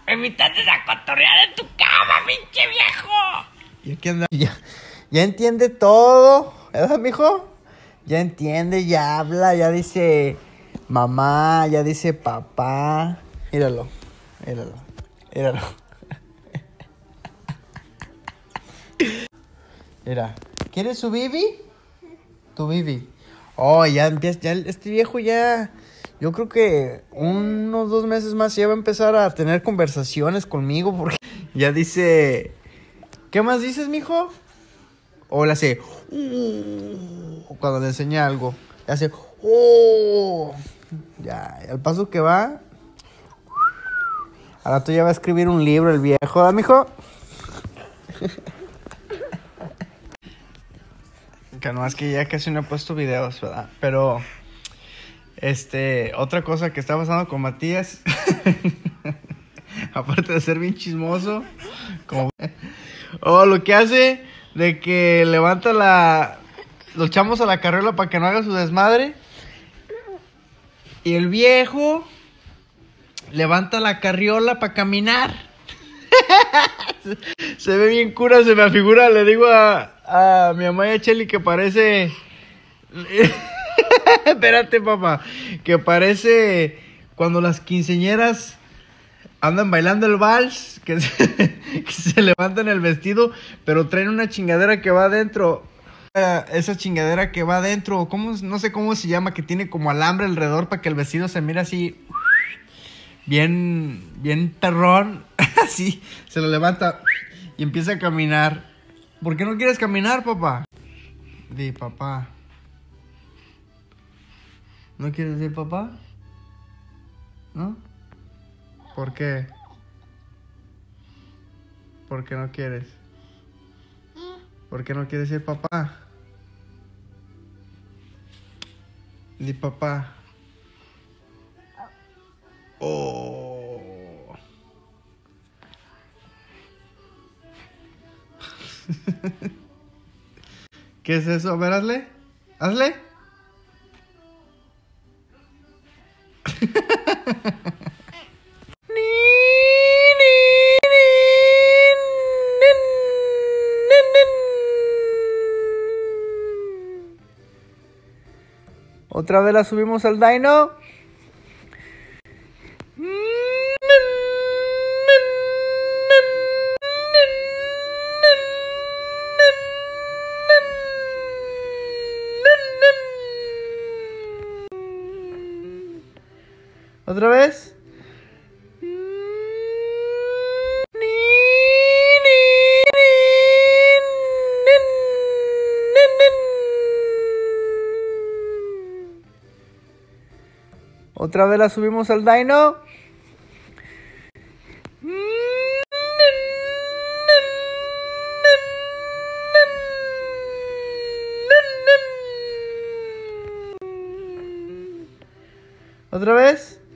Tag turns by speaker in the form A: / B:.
A: Me invitaste a cotorrear en tu cama, pinche viejo.
B: Y aquí anda. Ya entiende todo, ¿verdad, mijo? Ya entiende, ya habla, ya dice mamá, ya dice papá. Míralo. Mira, ¿quieres su bibi? Tu bibi. Oh, ya empieza, ya este viejo ya... Yo creo que unos 2 meses más ya va a empezar a tener conversaciones conmigo porque ya dice... ¿Qué más dices, mijo? O le hace... cuando le enseña algo. Le hace... Ya, al paso que va... Ahora tú ya va a escribir un libro el viejo, ¿verdad, mijo? Que no, es que ya casi no he puesto videos, ¿verdad? Pero... otra cosa que está pasando con Matías... aparte de ser bien chismoso... Como... lo que hace... De que levanta lo echamos a la carriola para que no haga su desmadre. Y el viejo levanta la carriola para caminar. Se ve bien cura, se me afigura. Le digo a mi mamá y a Cheli que parece... Espérate, papá. Que parece cuando las quinceañeras andan bailando el vals, que se levantan el vestido, pero traen una chingadera que va adentro. Esa chingadera que va adentro, no sé cómo se llama, que tiene como alambre alrededor para que el vestido se mire así, bien perrón. Así, se lo levanta y empieza a caminar. ¿Por qué no quieres caminar, papá? Di, papá. ¿No quieres decir papá? ¿No? ¿Por qué? ¿Por qué no quieres? ¿Por qué no quieres decir papá? Di papá. Oh. ¿Qué es eso? A ver, hazle. Hazle. Otra vez la subimos al dyno. Otra vez. Otra vez la subimos al dyno. Otra vez.